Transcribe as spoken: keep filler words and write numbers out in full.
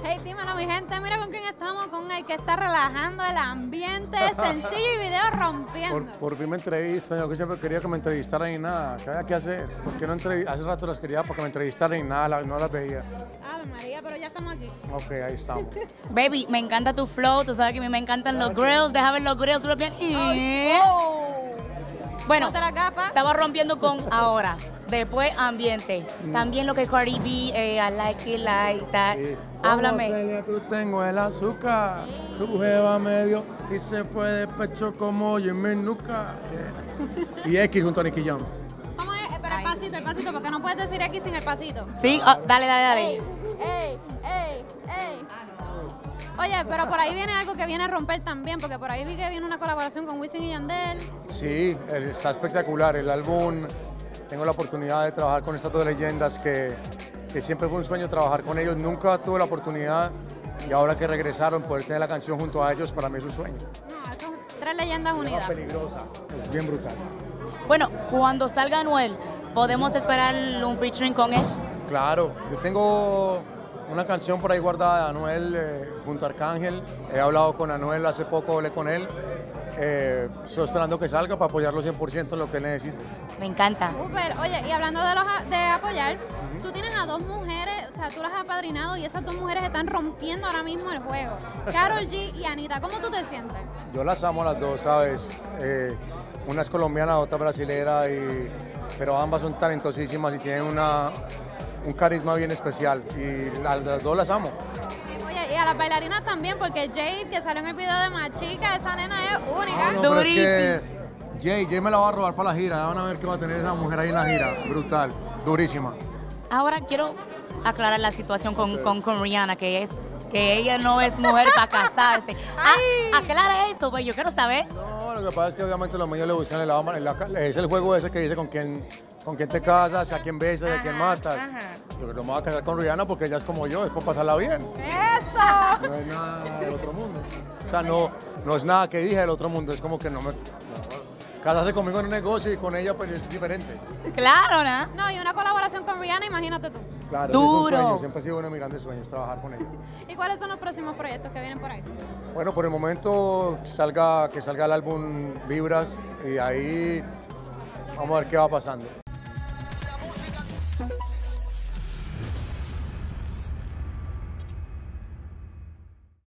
Hey, dímelo, mi gente, mira con quién estamos, con el que está relajando el ambiente, sencillo y video rompiendo. Por, por fin me entrevistan, yo que siempre quería que me entrevistaran y nada, ¿qué había que hacer? Porque no entrev... hace rato las quería para que me entrevistaran y nada, no las veía. Ave María, pero ya estamos aquí. Ok, ahí estamos. Baby, me encanta tu flow, tú sabes que a mí me encantan los grills, deja ver los grills, tú los bien. Oh, Bueno, ponte las gafas. estaba rompiendo con ahora, después ambiente, también lo que Cardi B, eh, I like it like that. Sí. Háblame. Tú tengo el azúcar, tu jeva me vio y se fue de pecho como yo en mi nuca. Yeah. Y X junto a Nicky Jam. ¿Cómo es? Eh, Pero el pasito, el pasito, porque no puedes decir X sin el pasito. Sí, oh, dale, dale, dale. Ey, ey, ey, ey. Oye, pero por ahí viene algo que viene a romper también, porque por ahí vi que viene una colaboración con Wisin y Yandel. Sí, está espectacular el álbum. Tengo la oportunidad de trabajar con estas dos leyendas que, que siempre fue un sueño trabajar con ellos. Nunca tuve la oportunidad y ahora que regresaron, poder tener la canción junto a ellos, para mí es un sueño. No, son tres leyendas unidas. Es peligrosa, es bien brutal. Bueno, cuando salga Anuel, ¿podemos esperar un featuring con él? Claro, yo tengo una canción por ahí guardada de Anuel eh, junto a Arcángel. He hablado con Anuel hace poco, hablé con él. Eh, estoy esperando que salga para apoyarlo cien por ciento en lo que él necesite. Me encanta. Súper. Oye, y hablando de, los, de apoyar, uh-huh. Tú tienes a dos mujeres, o sea, tú las has apadrinado y esas dos mujeres están rompiendo ahora mismo el juego. Karol G y Anita, ¿cómo tú te sientes? Yo las amo a las dos, ¿sabes? Eh, una es colombiana, otra brasilera, y, pero ambas son talentosísimas y tienen una, un carisma bien especial. Y las, las dos las amo. Oye, y a las bailarinas también, porque Jade, que salió en el video de Machica, esa nena es única. No, no, pero es que Jay, Jay me la va a robar para la gira. Van a ver qué va a tener esa mujer ahí en la gira. Brutal, durísima. Ahora quiero aclarar la situación con, okay. con, con Rihanna, que es que ella no es mujer para casarse. Ah, aclara eso, pues yo quiero saber. No, lo que pasa es que obviamente los medios le buscan el lado, es el juego ese que dice con quién, con quién te casas, a quién besas, a quién matas. Ajá. Yo no me voy a casar con Rihanna porque ella es como yo, es por pasarla bien. ¡Eso! No es nada del otro mundo. O sea, no, no es nada que dije del otro mundo, es como que no me... No, casarse conmigo en un negocio y con ella pues es diferente. Claro, ¿no? No, y una colaboración con Rihanna, imagínate tú. Claro, Duro. Es un sueño, siempre ha sido uno de mis grandes sueños, trabajar con ella. ¿Y cuáles son los próximos proyectos que vienen por ahí? Bueno, por el momento salga, que salga el álbum Vibras y ahí vamos a ver qué va pasando.